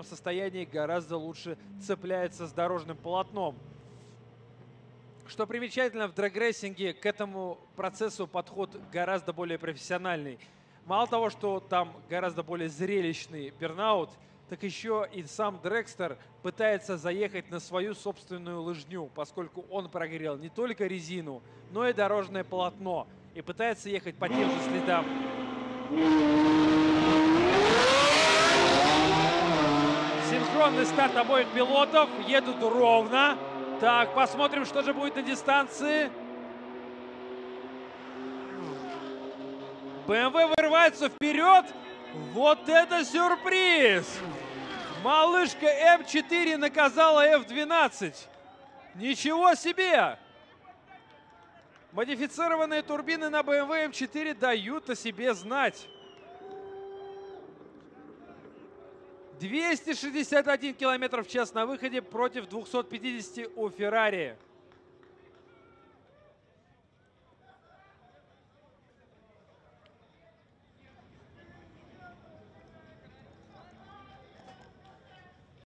состоянии гораздо лучше цепляется с дорожным полотном. Что примечательно, в дрэгрейсинге к этому процессу подход гораздо более профессиональный. Мало того, что там гораздо более зрелищный бернаут, так еще и сам Дрэгстер пытается заехать на свою собственную лыжню, поскольку он прогрел не только резину, но и дорожное полотно, и пытается ехать по тем же следам. Синхронный старт обоих пилотов, едут ровно. Так, посмотрим, что же будет на дистанции. BMW вырывается вперед. Вот это сюрприз! Малышка М4 наказала F12. Ничего себе! Модифицированные турбины на BMW M4 дают о себе знать. 261 км в час на выходе против 250 у Ferrari.